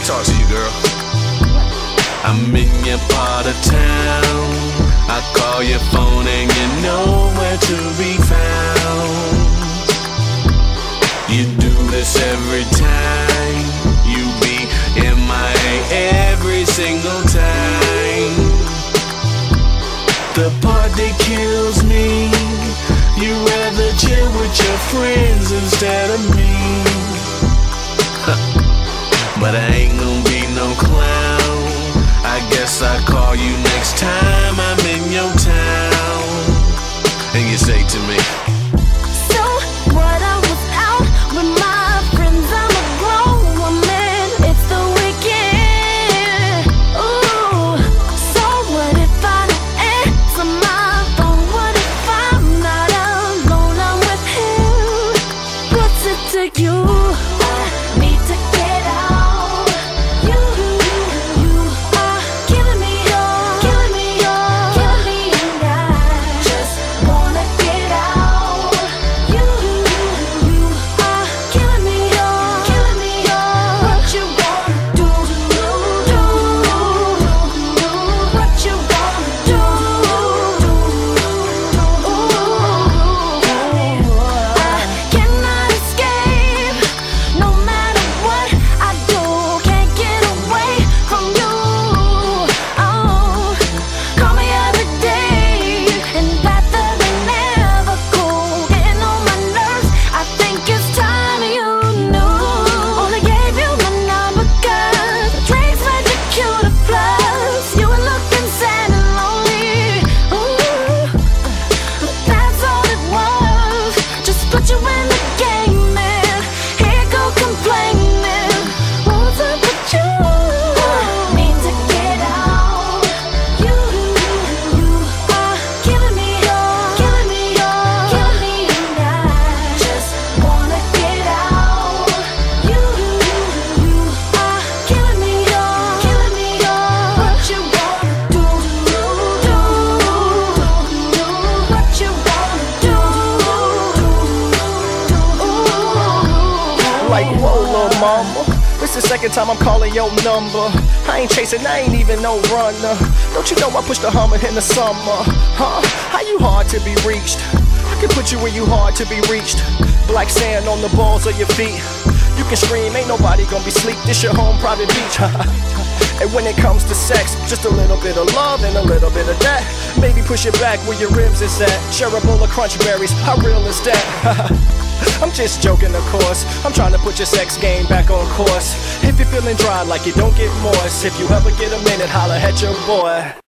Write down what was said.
talk to you, girl. I'm in your part of town. I call your phone and you're nowhere to be found. You do this every time. You be MIA every single time. The part that kills me, you rather chill with your friends instead of me. But I ain't gonna be no clown. I guess I'll call you next time I'm in your town. And you say to me, so what, I was out with my friends, I'm a grown woman, it's the weekend. Ooh, so what if I don't answer my phone? What if I'm not alone, I'm with him? What's it to you? I need to get out. You are killing me, killing me, killing me, and I just wanna get out. You are killing me, killing me. What you wanna do? What you wanna do? I cannot escape. No matter what I do, can't get away from you. Oh, call me every day, and rather than never cool. Getting on my nerves, I think it's time you knew. Only gave you my number 'cause drinks made you cuter. Plus, you were looking sad and lonely. Ooh, but that's all it was. Just put you in the game, man. Here go complaining. What's up with you? I need to get out. You are killing me, killing me, killing me, and I just wanna get out. You are killing me, killing me. What you wanna do? What you wanna do? Like, whoa, little mama, this the second time I'm calling your number. I ain't chasing, I ain't even no runner. Don't you know I push the Hummer in the summer? Huh? How you hard to be reached? I can put you where you hard to be reached. Black sand on the balls of your feet. You can scream, ain't nobody gonna be sleep. This your home private beach. And when it comes to sex, just a little bit of love and a little bit of that. Maybe push it back where your ribs is at. Share a bowl of crunch berries, how real is that? I'm just joking, of course. I'm trying to put your sex game back on course. If you're feeling dry like you don't get moist, if you ever get a minute, holler at your boy.